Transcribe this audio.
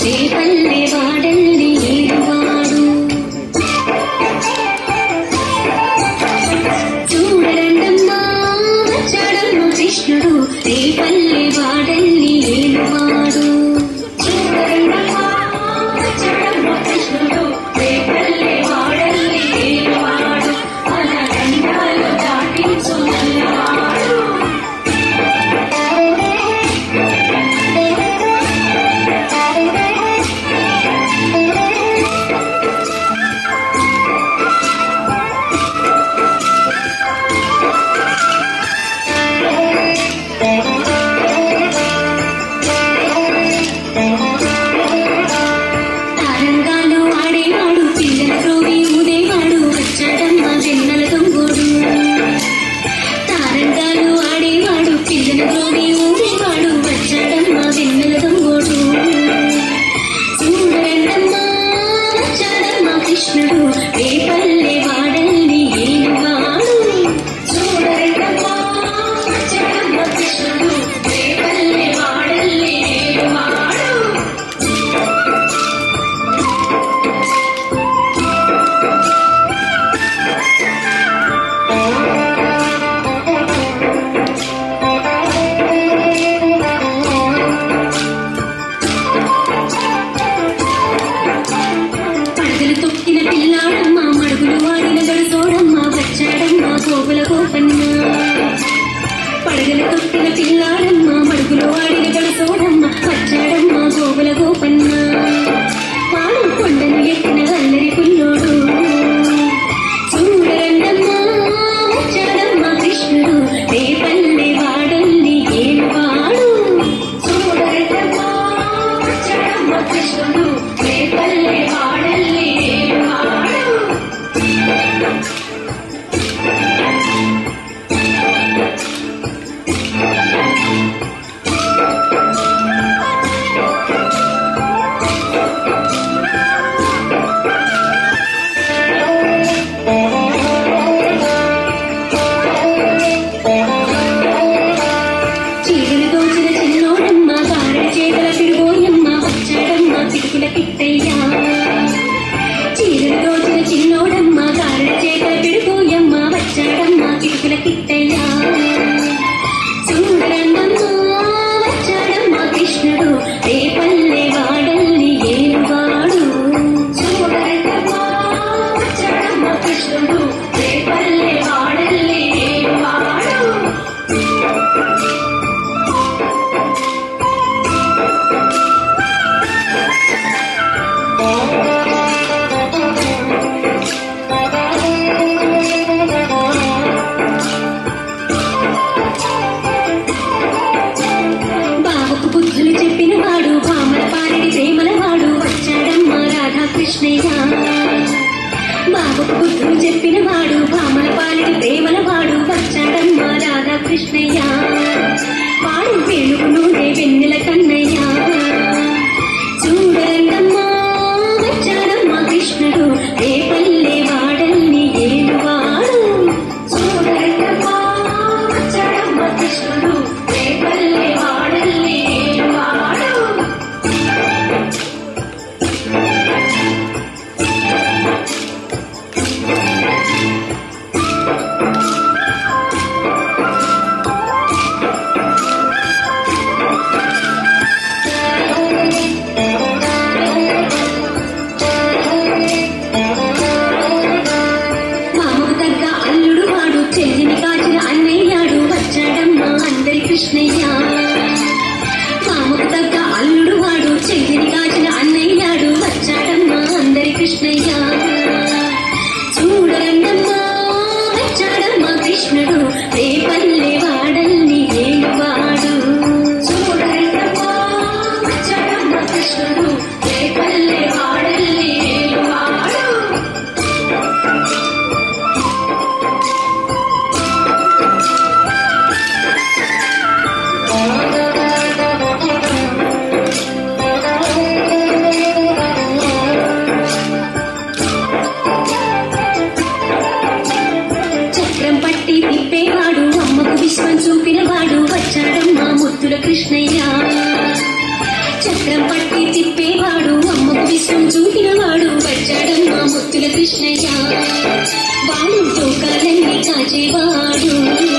రేపల్లె వాడల్లి ఏడువాడు చూడరండమ్మా వచ్చాడమ్మ కృష్ణుడు రేపల్లె వాడల్లి ఏడువాడు చూడరండమ్మా వచ్చాడమ్మ కృష్ణుడు రేపల్లె వాడల్లి ఏడువాడు మన గండాలు దాటించు నల్లవాడు తారంగాలు ఆడేవాడు పిల్లల త్రోవి ఊదేవాడు వచ్చాడమ్మ వెన్నెల దొంగోడు తారంగాలు ఆడేవాడు పిల్లల త్రోవి ఊదేవాడు వచ్చాడమ్మ వెన్నెల దొంగోడు చూడరండమ్మా వచ్చాడమ్మ కృష్ణుడు రేపల్లె వాడల్లి ఏడువాడు చూడరండమ్మా వచ్చాడమ్మ కృష్ణుడు రేపల్లె వాడల్లి ఏడువాడు పడగలు తొక్కిన పిల్లాడమ్మ మడుగులు వాడిన గడుతోడమ్మ వచ్చాడమ్మ గోగుల గోపన్న పడగలు తొక్కిన పిల్లాడమ్మ మడుగులు వాడిన గడుతోడమ్మ వచ్చాడమ్మ గోగుల గోపన్న వాడు కొండను ఎక్కిన అల్లరి పుల్లోడు చూడరండమ్మా వచ్చాడమ్మ కృష్ణుడు రేపల్లె వాడల్లి ఏడువాడు చూడరండమ్మా వచ్చాడమ్మ కృష్ణుడు రేపల్లె వాడల్లి ఏడువాడు చీరలు దోచిన చిన్నోడమ్మ కారణ చేతుల పిడుగోయమ్మ వచ్చాడమ్మ పిడుకుల కిట్టయ్యా చీరలు దోచిన చిన్నోడమ్మ కారణ చేతుల పిడుగోయమ్మ వచ్చాడమ్మ పిడుకుల కిట్టయ్యా చూడరండమ్మా వచ్చాడమ్మ కృష్ణుడు రేపల్లె వాడల్లి ఏడువాడు చూడరండమ్మా వచ్చాడమ్మ కృష్ణుడు రేపల్లె వాడల్లి ఏడువాడు బావకు బుద్ధులు చెప్పినవాడు భామల పాలిడి ప్రేమలవాడు వచ్చాడమ్మ రాధాకృష్ణయ్య బావకు బుద్ధులు చెప్పినవాడు భామల పాలిడి ప్రేమలవాడు వచ్చాడమ్మ రాధాకృష్ణయ్య వాడు వెలుగు నూనె వెన్నెల కన్నయ్య చూడరండమ్మా వచ్చాడమ్మ కృష్ణుడు రేపల్లె వాడల్లి ఏడువాడు చూడరండమ్మా వచ్చాడమ్మ కృష్ణుడు రేపల్లె వాడల్లి ఏడువాడు చక్రం పట్టి తిప్పేవాడు అమ్మకు విశ్వం చూపినవాడు వచ్చాడమ్మా ముత్తుల కృష్ణయ్య వాడు తోకాలన్నీ కాచేవాడు